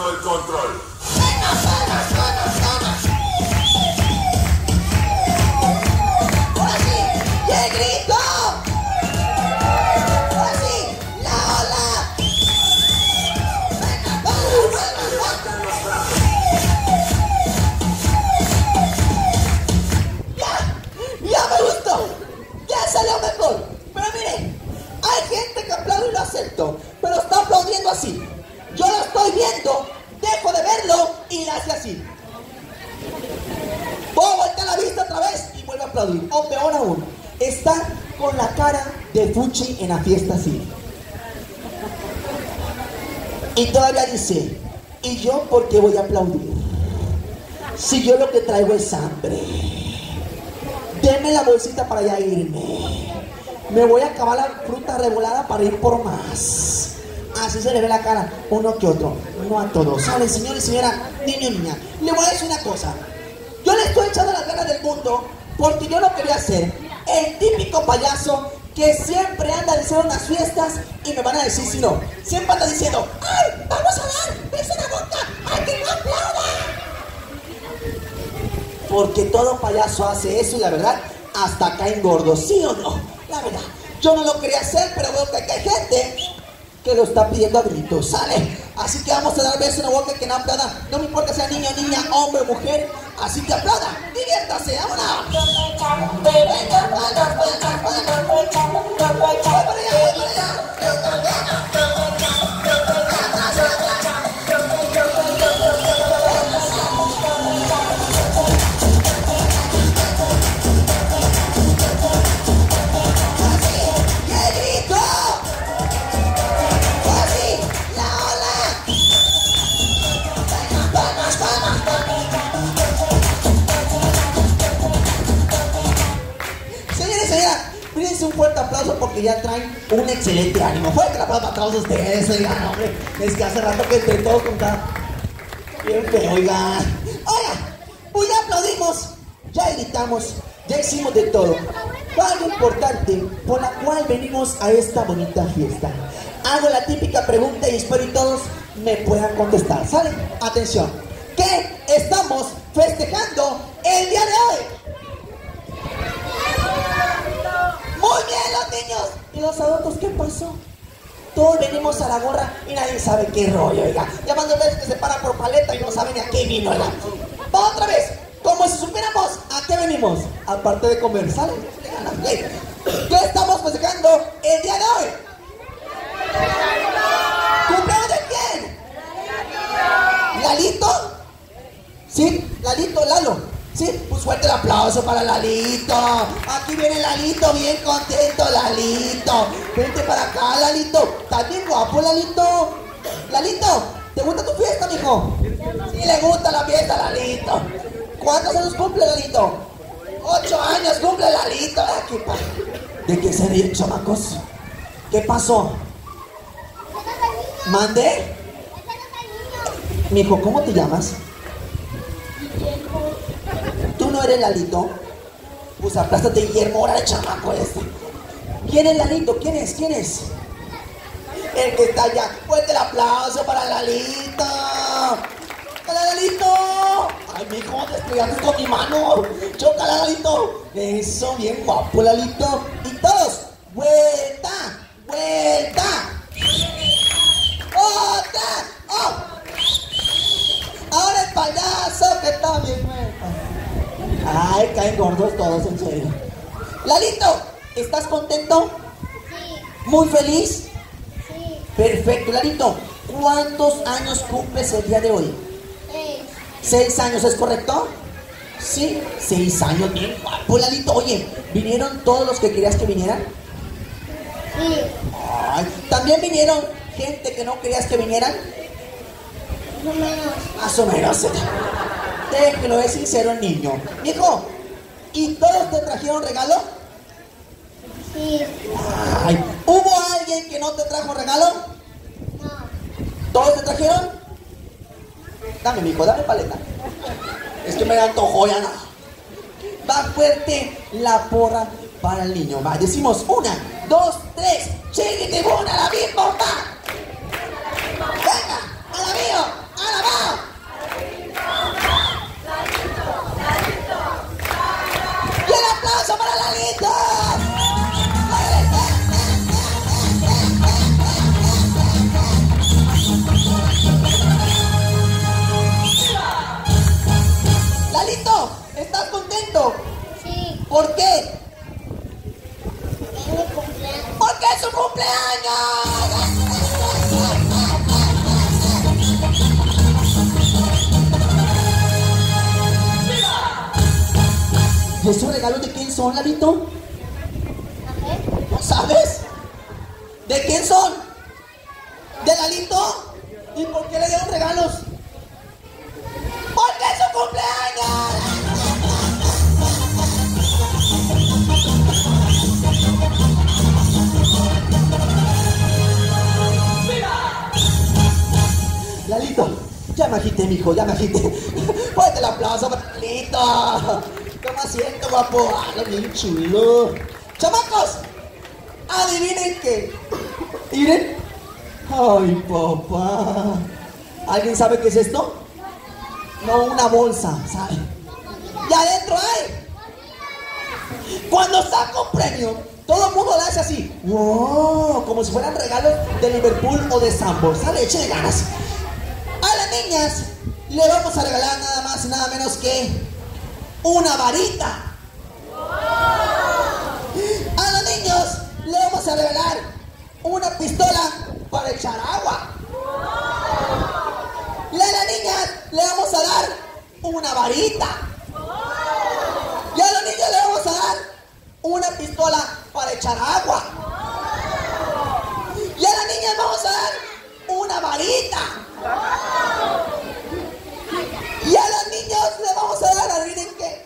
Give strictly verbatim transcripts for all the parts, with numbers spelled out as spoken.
tomado el control. ¡Ahora sí! ¡Y el grito! ¡Ahora sí! ¡La ola! ¡Venga, vamos, vamos, vamos! ¡Ya! ¡Ya me gustó! ¡Ya salió mejor! Pero miren, hay gente que aplaude y lo acepto, pero está aplaudiendo así. Yo lo estoy viendo, dejo de verlo y le hace así. Voy a voltear la vista otra vez y vuelve a aplaudir. O peor aún, está con la cara de Fuchi en la fiesta así. Y todavía dice, ¿y yo por qué voy a aplaudir? Si yo lo que traigo es hambre. Deme la bolsita para ya irme. Me voy a acabar la fruta revolada para ir por más. Así se le ve la cara, uno que otro, no a todos. ¿Saben, señor y señora, niño y niña? Le voy a decir una cosa. Yo le estoy echando las ganas del mundo porque yo no quería ser el típico payaso que siempre anda diciendo unas fiestas y me van a decir si no. Siempre anda diciendo, ¡ay, vamos a dar! ¡Beso en la boca! ¡Ay, que no aplauda! Porque todo payaso hace eso y la verdad, hasta caen gordos, ¿sí o no? La verdad, yo no lo quería hacer, pero veo que aquí hay gente que lo está pidiendo a gritos, ¿sale? Así que vamos a dar beso en la boca que no aplauda. No me importa sea niño, niña, hombre o mujer. Así que aplauda, diviértase, vámonos. Venga, vaya, vaya, vaya. Voy para allá, voy para allá. Un fuerte aplauso porque ya traen un excelente ánimo. Fuerte el aplauso para todos ustedes, oigan, hombre. Es que hace rato que entre todos con cada... Bien feo, oigan. Oigan, pues ya aplaudimos, ya gritamos, ya hicimos de todo. Algo importante por la cual venimos a esta bonita fiesta. Hago la típica pregunta y espero y todos me puedan contestar, ¿sale? Atención, ¿qué estamos festejando el día de hoy? Muy bien, los niños. ¿Y los adultos qué pasó? Todos venimos a la gorra y nadie sabe qué rollo, oiga. Ya van dos veces que se paran por paleta y no saben a qué vino, oiga. Vamos otra vez. Como si supiéramos a qué venimos. Aparte de comer, ¿sale? ¿Qué estamos festejando el día de hoy? ¿Cumpleaños de quién? ¿Lalito? ¿Sí? ¿Lalito, Lalo? Sí, pues fuerte el aplauso para Lalito. Aquí viene Lalito, bien contento, Lalito. Vente para acá, Lalito. ¿Estás bien guapo, Lalito? Lalito, ¿te gusta tu fiesta, mijo? Sí, le gusta la fiesta, Lalito. ¿Cuántos años cumple, Lalito? Ocho años cumple Lalito. Aquí, pa. ¿De qué se ríen, chamacos? ¿Qué pasó? ¿Mande? Mijo, ¿cómo te llamas? ¿Tú no eres Lalito? Pues aplástate, Guillermo, ahora el chamaco este. ¿Quién es Lalito? ¿Quién es? ¿Quién es? El que está allá. Fuerte el aplauso para Lalito. ¡Para Lalito! Ay, mijo, desplegaste con mi mano. ¡Chócala, Lalito! Eso, bien guapo, Lalito. Y todos, vuelta, vuelta. ¡Otra! ¡Oh! Ahora el payaso que está bien muerto. Ay, caen gordos todos, en serio. Lalito, ¿estás contento? Sí. ¿Muy feliz? Sí. Perfecto, Lalito. ¿Cuántos años cumples el día de hoy? Seis. ¿Seis años, es correcto? Sí, seis años, bien guapo, Lalito. Oye, ¿vinieron todos los que querías que vinieran? Sí. Ay, ¿también vinieron gente que no querías que vinieran? Más o menos. Más o menos. Déjelo, es sincero el niño. Hijo, ¿y todos te trajeron regalo? Sí. Ay, ¿hubo alguien que no te trajo regalo? No. ¿Todos te trajeron? Dame, mijo, dame paleta. Es que me da antojo, ya no. Va fuerte la porra para el niño. Va, decimos una, dos, tres. ¡Chiquitibuna, a la bien bomba! ¡Venga! ¡A la mío! ¡A la Lalito. Lalito, ¿estás contento? Sí. ¿Por qué? Es mi cumpleaños. ¡Porque es su cumpleaños! ¿Y esos regalos de quién son, Lalito? ¿A ver? ¿No sabes? ¿De quién son? ¿De Lalito? ¿Y por qué le dieron regalos? ¡Porque es su cumpleaños! Lalito, ya me agité, mijo, ya me agité. Fuerte el aplauso para Lalito. Toma asiento, guapo. Habla bien chulo. Chamacos, adivinen qué. Miren. Ay, papá. ¿Alguien sabe qué es esto? No, una bolsa, ¿sabe? Y adentro hay. Cuando saco un premio, todo el mundo le hace así. ¡Wow! Como si fueran regalos de Liverpool o de Sambor. ¿Sale? Eche de ganas. A las niñas le vamos a regalar nada más y nada menos que una varita. A los niños le vamos a regalar una pistola para echar agua. Y a las niñas le vamos a dar una varita. Y a los niños le vamos a dar una pistola para echar agua. Y a las niñas vamos a dar una varita. Y a los niños le vamos a dar, adivinen qué.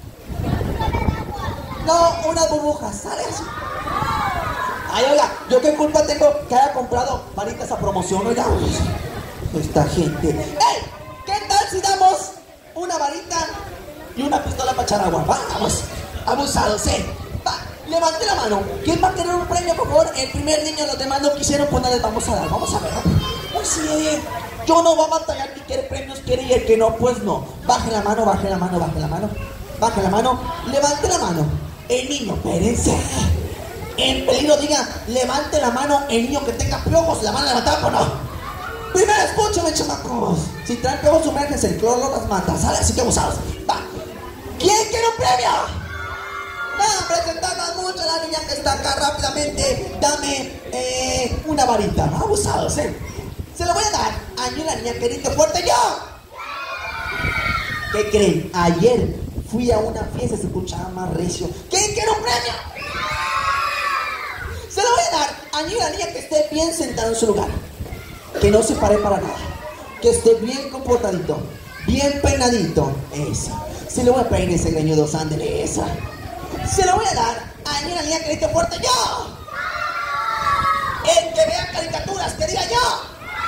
No, unas burbujas, ¿sale? Ay, oiga, ¿yo qué culpa tengo que haya comprado varitas a promoción, oiga? Esta gente. ¡Ey! ¿Qué tal si damos una varita y una pistola para echar agua? Vamos, abusados, ¿eh? Va, levante la mano. ¿Quién va a querer un premio, por favor? El primer niño, los demás no quisieron, pues no les vamos a dar. Vamos a ver, ¿no? Pues sí, yo no voy a batallar que quiere premios, quiere y el que no, pues no. Baje la mano, baje la mano, baje la mano. Baje la mano, levante la mano. El niño, espérense. En peligro diga, levante la mano el niño que tenga piojos, ¿la van a levantar o no? Primero escúchame, chamacos. Si traen piojos, sumérgense, el cloro las mata, ¿sale? Así que abusados. Va. ¿Quién quiere un premio? No, presentamos mucho a la niña que está acá rápidamente. Dame eh, una varita. Abusados, ¿eh? Se lo voy a dar a la niña que grite fuerte yo. ¿Qué creen? Ayer fui a una fiesta y se escuchaba más recio. ¿Quién quiere un premio? Se lo voy a dar a la niña que esté bien sentada en su lugar. Que no se pare para nada. Que esté bien comportadito. Bien peinadito. Esa. Se lo voy a peinar ese greñudo, sándele esa. Se lo voy a dar a la niña que grite fuerte yo. El que vea caricaturas, que diga yo.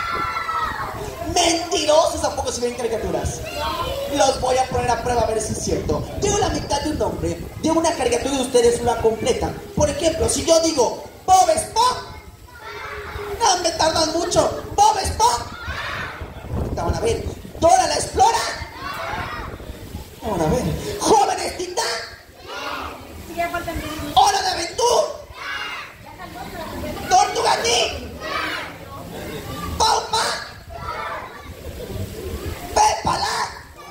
Mentirosos, ¿a poco se ven caricaturas? Los voy a poner a prueba a ver si es cierto. Digo la mitad de un nombre de una caricatura y ustedes la completan. Por ejemplo, si yo digo Bob Esponja, no me tardan mucho. Bob Esponja. Ahorita van a ver. Dora la Explora. Ahora a ver. Jóvenes Titán. Hora de Aventura. Tortuga Ninja. Paupa. Peppa Lag.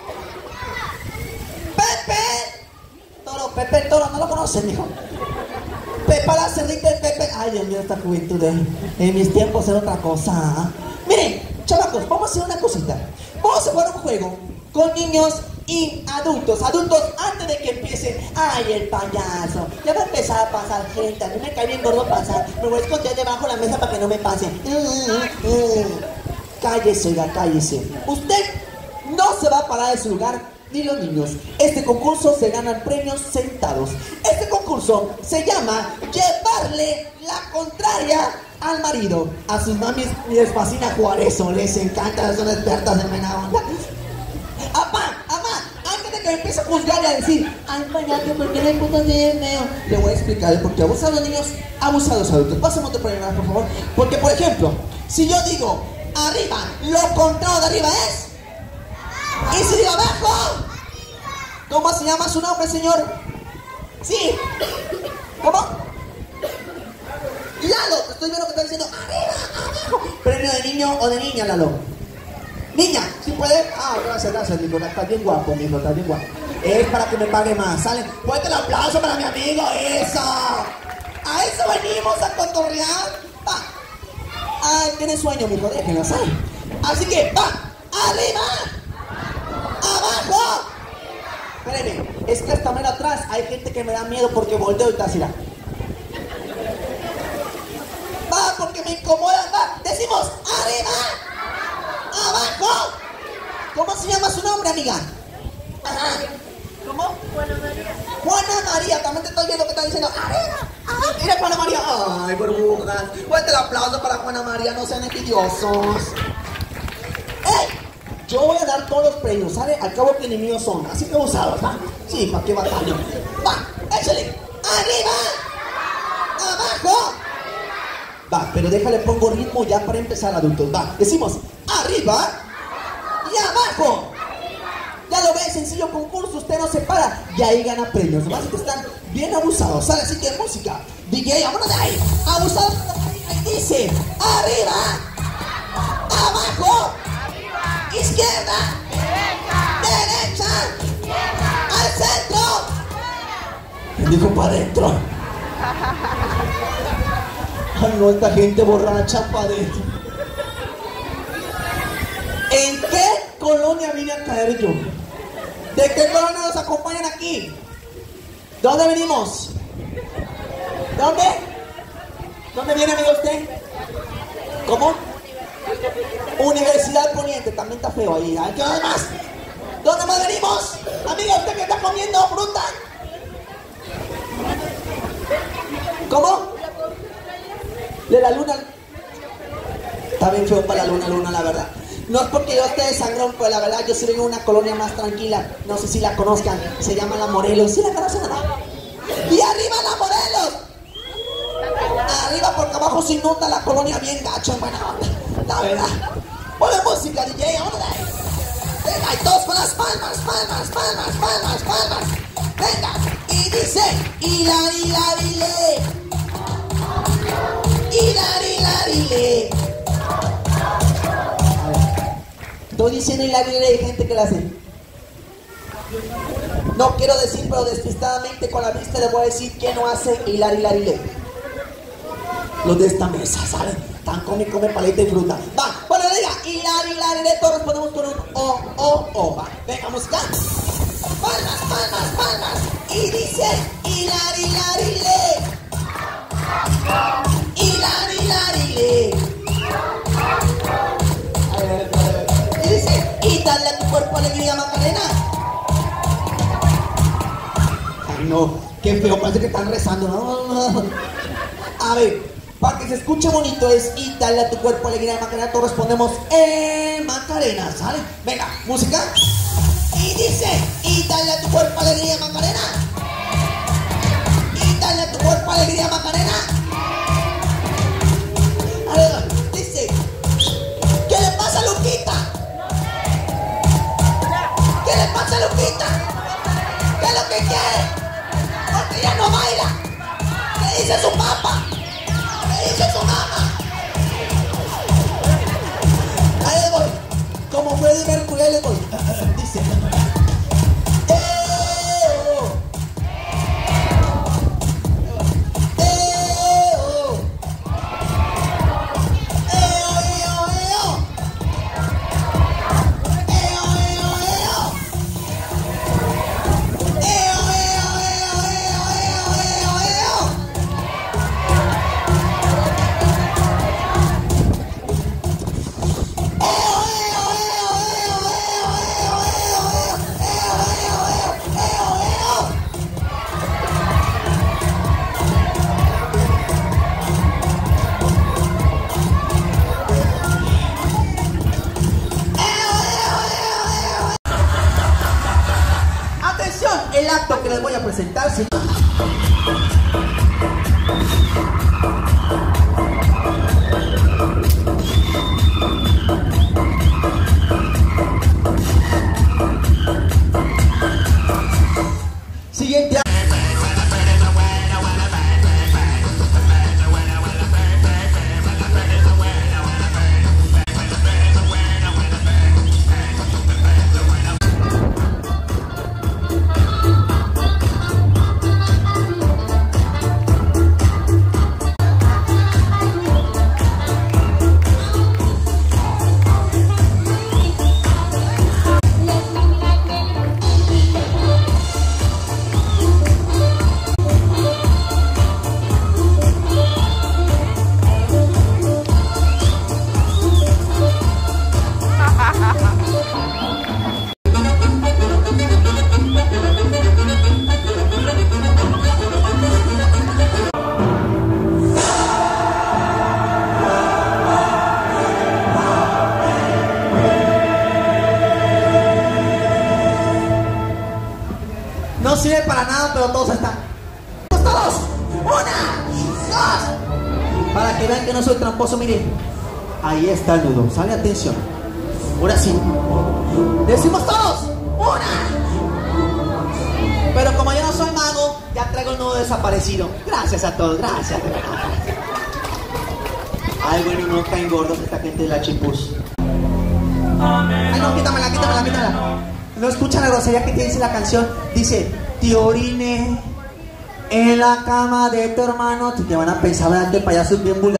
Pepe. Toro, Pepe el Toro, no lo conocen, hijo. Peppa la cerdita y Pepe. Ay, Dios mío, esta juventud. Eh. En mis tiempos era otra cosa. ¿eh? Miren, chavacos, vamos a hacer una cosita. Vamos a jugar un juego con niños y adultos. Adultos, antes de que empiecen. Ay, el payaso. Ya va a empezar a pasar gente. A mí me cae bien gordo pasar. Me voy a esconder debajo de la mesa para que no me pase. Mm, mm, mm. Cállese, oiga, cállese. Usted no se va a parar de su lugar, ni los niños. Este concurso se ganan premios sentados. Este concurso se llama llevarle la contraria al marido. A sus mamis les fascina jugar eso, les encanta, son expertas en buena onda. Apá, amá, antes de que me empiece a juzgar y a decir, ay, payaso, ¿por qué le puso así de feo? Le voy a explicar por qué abusados niños, abusados adultos. Pásame otro problema, por favor. Porque, por ejemplo, si yo digo arriba, lo contrario de arriba es. Y si digo abajo, ¿cómo se llama su nombre, señor? Sí. ¿Cómo? Lalo, te estoy viendo que estás diciendo arriba, abajo. Premio de niño o de niña, Lalo. Niña, ¿sí puede? Ah, gracias, gracias, mijo. Estás bien guapo, mijo, estás bien guapo. Es para que me pague más, ¿sale? Fuerte el aplauso para mi amigo, eso. A eso venimos, a cotorrear. Va. Ay, tiene sueño, mijo, déjenlo, ¿sale? Así que, va. Arriba. Abajo. Espérenme, es que hasta menos atrás hay gente que me da miedo porque volteo y está así. Va, porque me incomodan, va. Decimos, arriba. Abajo. ¿Cómo se llama su nombre, amiga? Ajá. ¿Cómo? Juana María. Juana María, también te estoy viendo que está diciendo arriba, abajo. Mira, Juana María. Ay, burbujas. Fuerte el aplauso para Juana María, no sean envidiosos. ¡Ey! Yo voy a dar todos los premios, ¿sale? Al cabo que ni míos son, así que usados, ¿va? Sí, ¿para qué batallo? Va, échale. Arriba. Abajo. Va, pero déjale, pongo ritmo ya para empezar, adultos. Va, decimos arriba y abajo. Ya lo ves, sencillo concurso, usted no se para y ahí gana premios. Nomás que están bien abusados, ¿sale? Así que música. D J, vámonos de ahí. Abusados. Ahí dice, arriba, abajo, izquierda, derecha, al centro. Me dijo para adentro. Ay, no, esta gente borracha para adentro. ¿En qué colonia vine a caer yo? ¿De qué colonia nos acompañan aquí? ¿Dónde venimos? ¿Dónde? ¿Dónde viene, amigo, usted? ¿Cómo? Universidad Poniente, también está feo ahí. ¿Qué más? ¿Dónde más venimos? Amiga, ¿usted qué está comiendo fruta? ¿Cómo? De la luna. Está bien feo para la luna, luna, la verdad. No es porque yo esté de sangrón, pues la verdad yo sí vengo a una colonia más tranquila. No sé si la conozcan. Se llama La Morelos. ¿Sí la conocen o no? ¡Y arriba La Morelos! Arriba porque abajo se inunda la colonia bien gacho, en buena onda. La verdad. Ponle música, D J, vámonos de ahí. Venga, y todos con las palmas, palmas, palmas, palmas, palmas. Venga, y dice, hilari, hilari, le. Hilari, hilari, le. Estoy diciendo hilari, le, hay gente que la hace. No quiero decir, pero despistadamente con la vista le voy a decir que no hace hilari, hilari, le. Los de esta mesa, ¿saben? Tan come, come paleta y fruta. Va, bueno, diga, hilari, hilari, le. Todos respondemos con un o, o, o. Va, venga, música. Palmas, palmas, palmas. Y dice, hilari, hilari, le. Hilari, hilari, le. A ver, a ver. Y dice, y dale a tu cuerpo alegría, Macarena. Ay, no, qué feo, parece que están rezando. No. A ver, para que se escuche bonito es, y dale a tu cuerpo alegría, Macarena. Todos respondemos, eh, Macarena, ¿sale? Venga, música. Y dice, y dale a tu cuerpo alegría, Macarena. Y dale a tu cuerpo alegría, Macarena. A ver, dice, ¿qué le pasa a Luquita? ¿Qué le pasa a Luquita? ¿Qué es lo que quiere? Porque ella no baila. ¿Qué dice su papá? ¿Qué dice su mamá? Ahí le voy. Como Freddie Mercury, ahí le voy. Dice, el acto que les voy a presentar, ¿sí? Siguiente acto. nada, pero todos están. ¡Todos! ¡Una! ¡Dos! Para que vean que no soy tramposo, miren. Ahí está el nudo. Sale, atención. Ahora sí. Decimos todos. ¡Una! Pero como yo no soy mago, ya traigo el nudo desaparecido. Gracias a todos, gracias. Ay, bueno, no caen gordos esta gente de la chipus. Ay, no, quítamela, quítamela, quítamela. No escuchan la grosería que dice la canción. Dice, te oriné en la cama de tu hermano. Te van a pensar, ¿verdad? Que payaso es bien vulgar.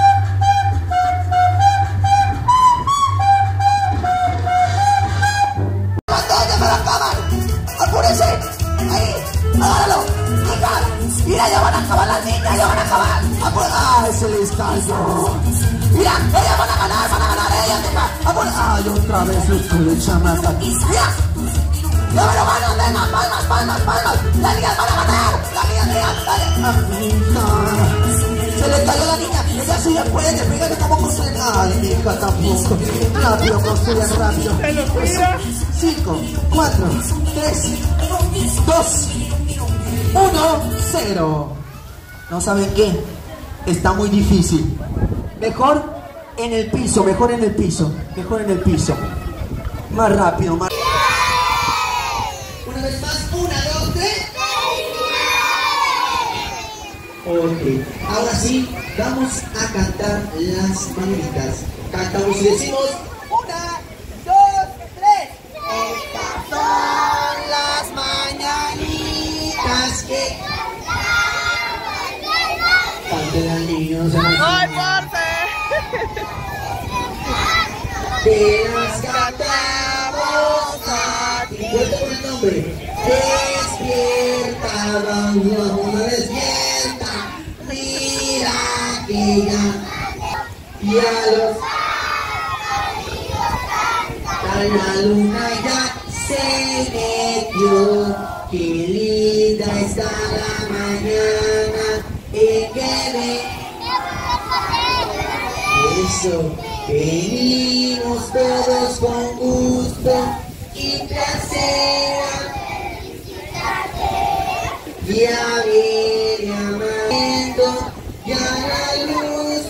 ¡Apúrense! ¡Ahí! ¡Agárralo! ¡Hija! ¡Mira, ya van a acabar las niñas! ¡Ya van a acabar! ¡Apúrense! ¡Ay, se les cayó! ¡Mira! ¡Ellas van a ganar! ¡Van a ganar ellas! ¡Apúrense! ¡Ay, otra vez ustedes, chamacas! ¡Mira! ¡Ya me lo ganan! ¡Venga! ¡Palmas, palmas, palmas! ¡Las niñas van a ganar! ¡Las niñas, niñas! ¡Dale! ¡Se le cayó la niña! ¡Ella sí ya puede! ¡Fíjate cómo construyen! ¡Ay, mi hija tampoco! ¡Rápido, construyan rápido! cinco, cuatro, tres, dos, uno, cero. ¿No saben qué? Está muy difícil. Mejor en el piso, mejor en el piso, mejor en el piso. Más rápido, más. Una vez más, una, dos, tres. Ok, ahora sí, vamos a cantar las mañanitas. Cantamos y decimos una, dos, tres. Estas son las mañanitas que canten los niños. ¡Ay, parce! Te las cantamos a ti. Vuelta por el nombre. Despierta, vamos, vamos, despierta. Mira que ya, ya los. La luna ya se metió. Qué linda está la mañana en que ve. Eso, venimos todos con gusto y placer. Ya viene amaneciendo, ya la luz.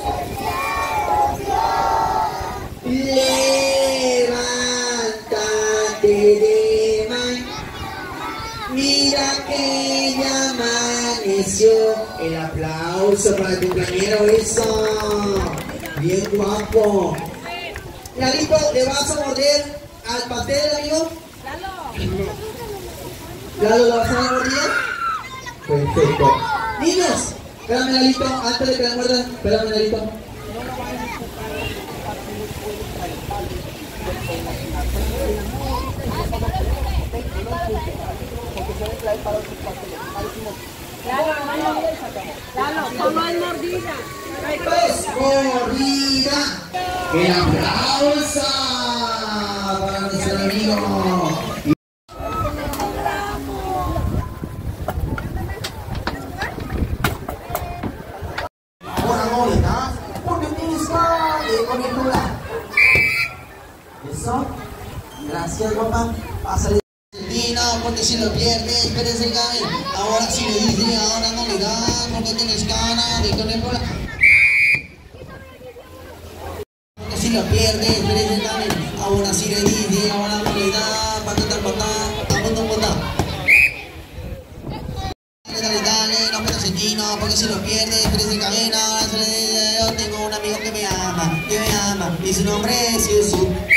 Levántate de mañana. Mira que ya amaneció. El aplauso para el cumpleañero, eso. Bien guapo. Lalito, ¿le vas a morder al pastel, amigo? Lalo, ¿lo vas a morder? Perfecto. Niños, espérame, Lalito, antes de que la muerdan, espérame, Lalito. Lalo, toma el mordida. Pues mordida. El aplauso para nuestro amigo. Ahora mordida, porque tienes que cogerla. Eso. Gracias, papá. Pásale. Y no, porque si lo pierdes, espérense, Gaby. Ahora sí le dice, ahora no le da, porque tienes ganas de cogerla. Porque si lo pierdes, espérense, Gaby. Ahora sí le dice, ahora no le da, patata, patata, patata, patata. Dale, dale, no puedes en chino, porque si lo pierdes, espérense, Gaby. Ahora se le dice, yo tengo un amigo que me ama, que me ama, y su nombre es Jesús.